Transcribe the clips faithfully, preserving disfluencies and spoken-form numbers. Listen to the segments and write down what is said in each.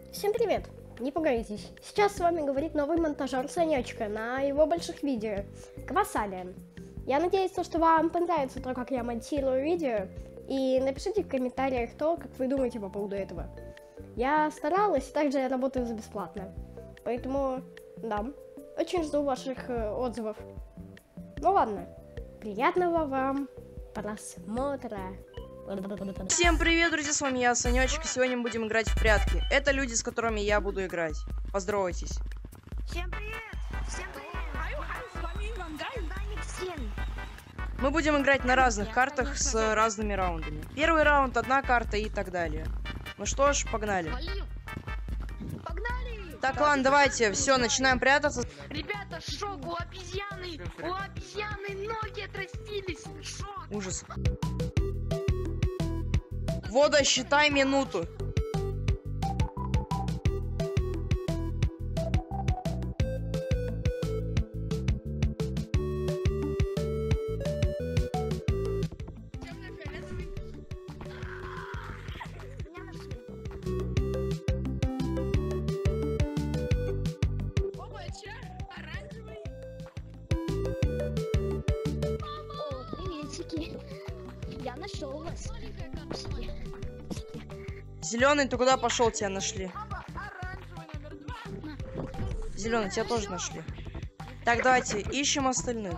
Всем привет! Не пугайтесь, сейчас с вами говорит новый монтажер Санечка на его больших видео Квасалия. Я надеюсь, что вам понравится то, как я монтирую видео, и напишите в комментариях то, как вы думаете по поводу этого. Я старалась, также я работаю за бесплатно, поэтому, да, очень жду ваших э, отзывов. Ну ладно, приятного вам просмотра. Всем привет, друзья, с вами я, Санечек, и сегодня мы будем играть в прятки. Это люди, с которыми я буду играть. Поздоровайтесь. Всем привет! Всем привет! Мы будем играть на разных картах с разными раундами. Первый раунд одна карта и так далее. Ну что ж, погнали. Погнали! Так, ладно, давайте, все, начинаем прятаться. Ребята, шок, у обезьяны! У обезьяны ноги отрастились! Шок! Ужас. Вода, считай минуту. О, приветики! Я нашел вас. Зеленый, ты куда пошел? Тебя нашли. Зеленый, тебя тоже нашли. Так, давайте ищем остальных.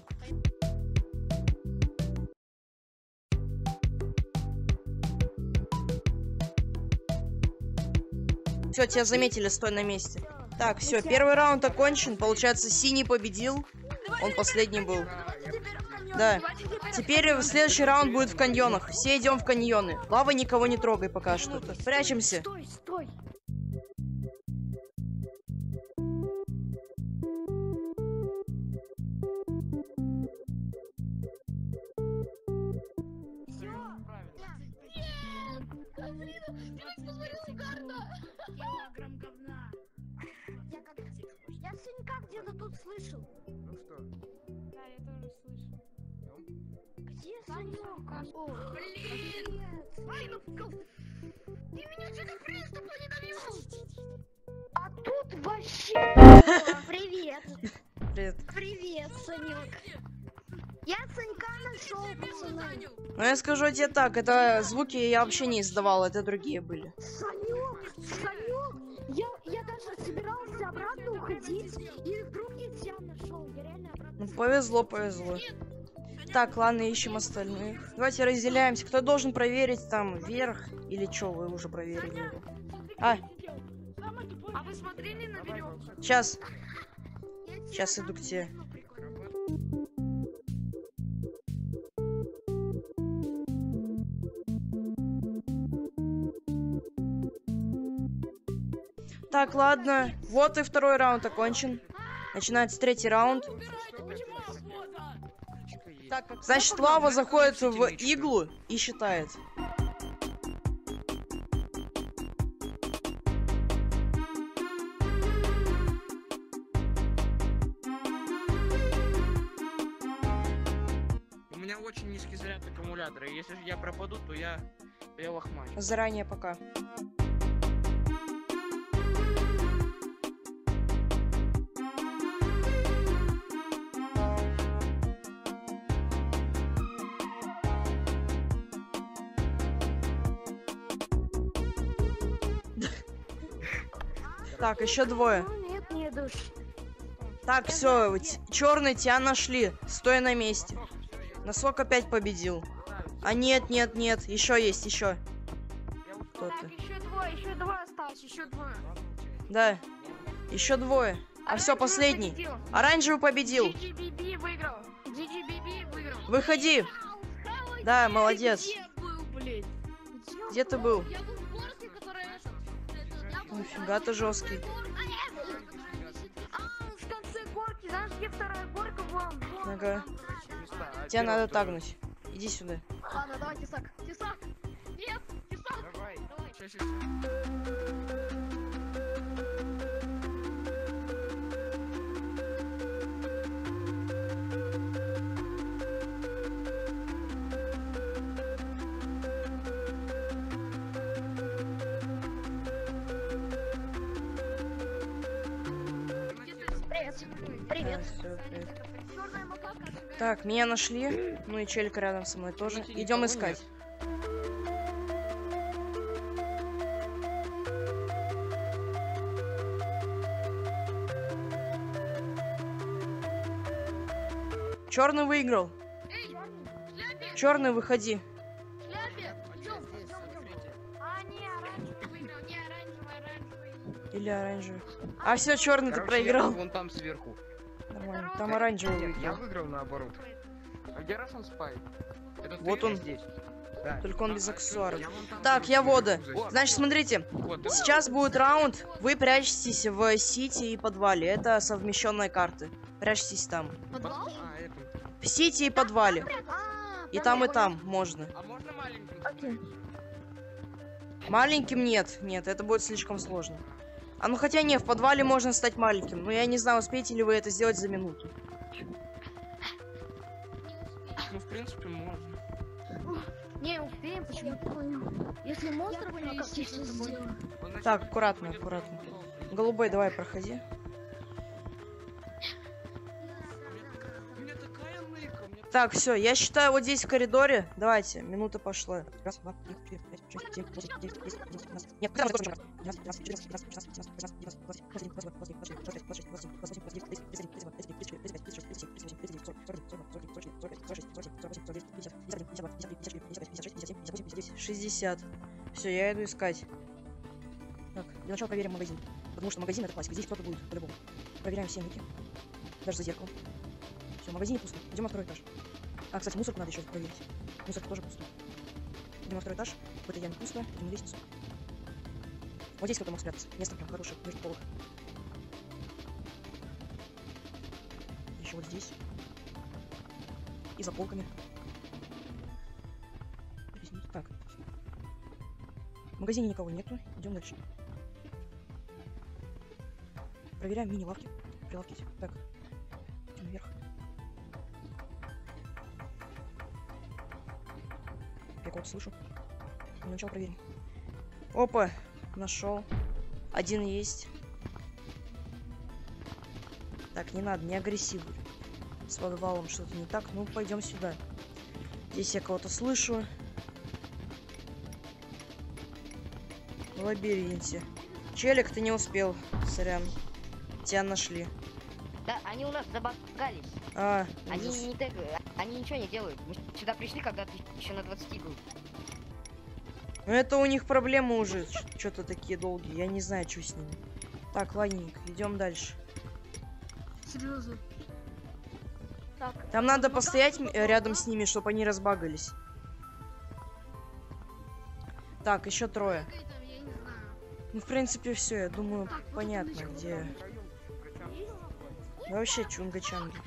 Все, тебя заметили, стой на месте. Так, все, первый раунд окончен. Получается, синий победил. Он последний был. Да. Теперь следующий раунд будет в каньонах. Все идем в каньоны. Лава, никого не трогай пока что. Прячемся. Стой, стой! Килограмм говна. Я как... Я Санька где-то тут слышал. Ну что? Да, я тоже слышу. Где Санёк? О, Блин! Ай, ну, ты меня что-то приступа не довел! А тут вообще... Привет! Привет. Привет, Санёк! Я Санька нашел, пацаны! Ну я скажу тебе так, это звуки я вообще не издавал, это другие были. Санёк! Санёк! Я, я даже собирался обратно уходить, и вдруг я тебя нашел. Я реально обратно... Ну повезло, повезло. Так, ладно, ищем остальных. Давайте разделяемся. Кто должен проверить там вверх или что? Вы уже проверили его. А, А вы смотрели на веревку? сейчас. Сейчас иду к тебе. Так, ладно. Вот и второй раунд окончен. Начинается третий раунд. Значит, лава заходит в иглу и считает. У меня очень низкий заряд аккумулятора. И если же я пропаду, то я, то я лохмач. Заранее пока. Так, еще двое. Ну, нет, не душ. Так, все, черный, тебя нашли. Стой на месте. Носок опять победил. А нет, нет, нет, еще есть, еще. Кто Так, ты? еще двое, еще двое осталось, еще двое. Да, еще двое. А все, последний. Оранжевый победил. джи джи би би выиграл. джи джи би би выиграл. Выходи. Да, молодец. Где был, блин? Где ты был? Я был в горке, которая... Нифига ты жесткий. А, в конце горки, знаешь, где вторая горка была? Вон Ага. там. Тебя надо тагнуть. Иди сюда. Ладно, давай, тесак. Тесак! Нет, тесак! Давай. Давай. Щас, щас. Привет. Да, всё, привет. Так, меня нашли. Ну и челик рядом со мной тоже. Комнате Идем никого искать. Черный выиграл. Черный, выходи. Шляпе! Идем, идем, идем. А, не, оранжевый выиграл, не, оранжевый, оранжевый. Или оранжевый. А все, черный, ты Короче, я проиграл. вон там сверху. Нормально. Там оранжевый Я, я выиграл. выиграл наоборот. А где Russian Spy? Это Вот ты? он. Здесь. Да. Только он А, без а, аксессуаров. Я вон там Так, сверху я вода. засел. Значит, смотрите. Вот, ты- Сейчас будет раунд. Вы прячетесь в Сити и подвале. Это совмещенные карты. Прячьтесь там. Подвал? А, это... В Сити и подвале. А, И там, и там можно. А можно маленьким? Маленьким нет. Нет, это будет слишком сложно. А ну хотя не, в подвале можно стать маленьким. Но я не знаю, успеете ли вы это сделать за минуту. Ну, в принципе, можно. не успеем, почему ты понял? Если монстр привести, что сделаем? Он значит, Так, аккуратно, будет аккуратно. потом. Голубой, давай, проходи. У меня такая ныка, у меня Так, все, я считаю вот здесь в коридоре. Давайте, минута пошла. Раз, два, три, четыре, пять, шесть, семь, восемь, девять, десять, одиннадцать, двенадцать. Нет, куда мы тоже? двенадцать, тринадцать, четырнадцать, пятнадцать, шестнадцать, семнадцать, восемнадцать, девятнадцать, двадцать, двадцать один, двадцать два, двадцать три, двадцать четыре, двадцать пять, двадцать шесть, двадцать семь, двадцать восемь, двадцать девять, тридцать, тридцать один, тридцать два, тридцать три, тридцать четыре, тридцать пять, тридцать шесть, тридцать семь, тридцать восемь, шестьдесят. Все, я иду искать. Так, для начала проверим магазин. Потому что магазин это классика. Здесь кто-то будет по-любому. Проверяем все ники. Даже за зеркалом. Все, в магазине пусто. Идем на второй этаж. А, кстати, мусорку надо еще проверить. Мусорка тоже пусто. Идем на второй этаж. В этой яме пусто. Идем на лестницу. Вот здесь кто-то мог спрятаться. Место прям хорошее. Между полок. Еще вот здесь. И за полками. Здесь нет. Так. В магазине никого нету. Идем дальше. Проверяем мини-лавки. Прилавки. Так. Идем вверх. Я кого-то слышу. Ну, начало проверим. Опа! Нашел. Один есть. Так, не надо, не агрессивно. С подвалом что-то не так. Ну, пойдем сюда. Здесь я кого-то слышу. В лабиринте. Челик, ты не успел. Сорян. Тебя нашли. Да, они у нас забагались. А, Они ужас. не тегают, они ничего не делают. Мы сюда пришли, когда ты еще на двадцати был. Ну это у них проблемы уже. Что-то такие долгие. Я не знаю, что с ними. Так, ладненько, идем дальше. Серьезно. Так, Там надо постоять м- рядом с ними, чтобы они разбагались. Так, еще трое. какая там, я не знаю. Ну, в принципе, все, я думаю, Так, вот понятно, это начало. где. Да вообще чунга-чанги.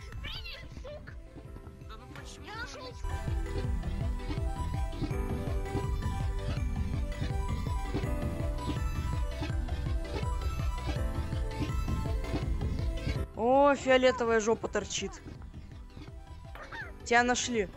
Да ну почему? Я нашел. О, фиолетовая жопа торчит. Тебя нашли.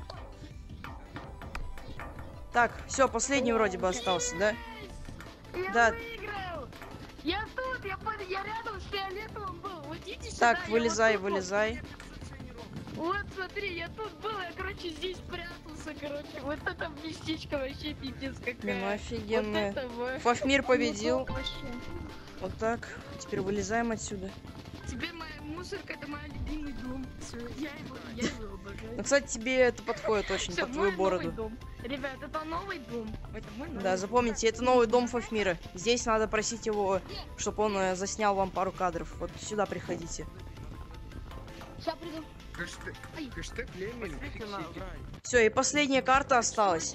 Так, все, последний вроде бы остался, да? Я Да. выиграл! Я тут, я, под- я рядом с фиолетовым был. Вот идите сюда, Так, я вылезай, вот тут был. вылезай. Вот смотри, я тут был, я, короче, здесь прятался, короче. Вот это местечко вообще пиздец Не, ну какая. офигенная. Вот это вообще. Фафмир победил. Вообще. Вот так. Теперь вылезаем отсюда. Теперь моя мусорка это мой любимый дом. Всё, я его, я его обожаю. Ну, кстати, тебе это подходит очень Всё, под твою мой бороду. новый дом. Ребят, это новый дом. Это мой новый Да, дом. запомните, это новый дом Фафмира. Здесь надо просить его, чтобы он э, заснял вам пару кадров. Вот сюда приходите. Сейчас приду. Хэштег, Ай. хэштег Лемель. Посмотрите на фиксики. рай. Все, и последняя карта осталась.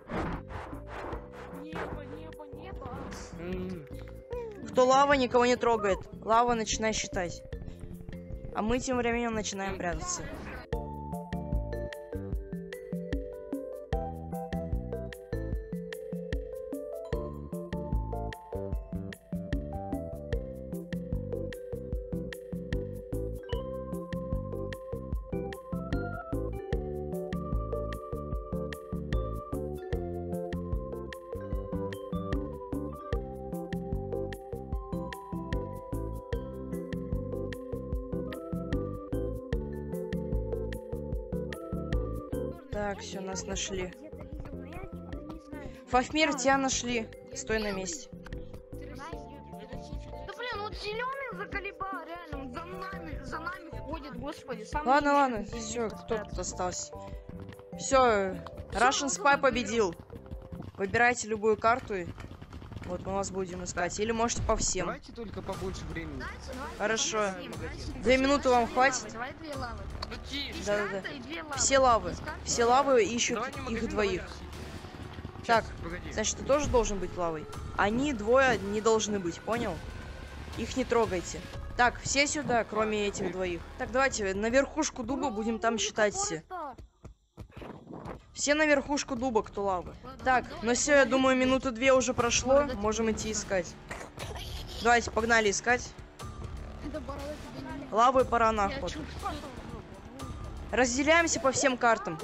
Небо, небо, небо. М, Кто лава, никого не трогает. Лава, начинай считать. А мы тем временем начинаем прятаться. Так, все, нас нашли. Фафмир, тебя нашли. Стой на месте. Да блин, вот зеленый заколебал, реально, он за нами, за нами ходит, господи. Сам Ладно, не ладно, ищет, где все, где кто тут спрятаться. остался? Все, Russian Spy победил. Выбирайте любую карту. и Вот мы вас будем искать. Или можете по всем. Давайте только побольше времени. Хорошо. Две минуты вам хватит? Давай две лавы. Ну тише. Да-да-да. Карта и две лавы. Все лавы. Из карты Все лавы ищут Давай не их магазин, двоих. давай. Так, Щас, погоди. значит, ты тоже должен быть лавой. Они двое не должны быть, понял? Их не трогайте. Так, все сюда, кроме этих двоих. Так, давайте на верхушку дуба будем там считать все. Все на верхушку дуба, кто лавы. Так, ну все, я думаю, минуты две уже прошло. Можем идти искать. Давайте, погнали искать. Лавы пора на охоту. Разделяемся по всем картам.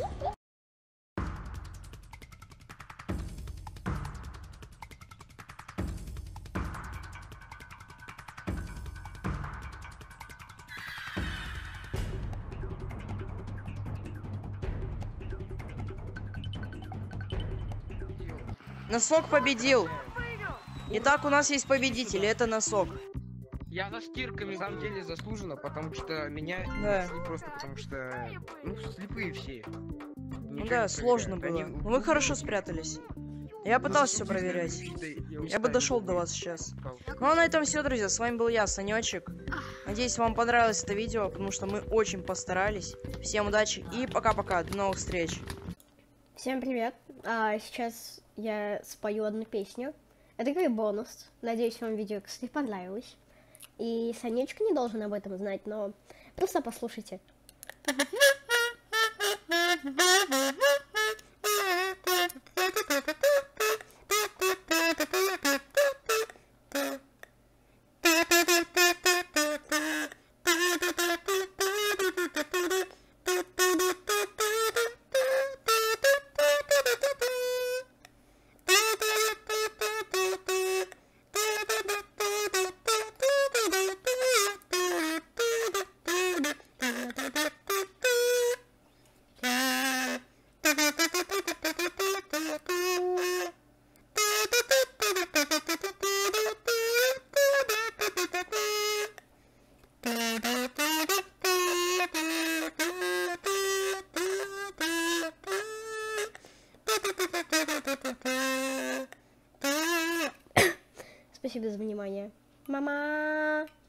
Носок победил. Итак, у нас есть победитель, это Носок. Я за стирками. На самом деле заслуженно, потому что меня Да. не просто потому что ну слепые все. Ну да, сложно было. Но вы хорошо спрятались. Я пытался все проверять. Я бы дошел до вас сейчас. Ну а на этом все, друзья. С вами был я, Санечек. Надеюсь, вам понравилось это видео, потому что мы очень постарались. Всем удачи и пока-пока. До новых встреч. Всем привет. А, сейчас я спою одну песню. Это как бонус. Надеюсь, вам видео, кстати, понравилось. И Санечка не должен об этом знать, но просто послушайте. Спасибо за внимание. Мама!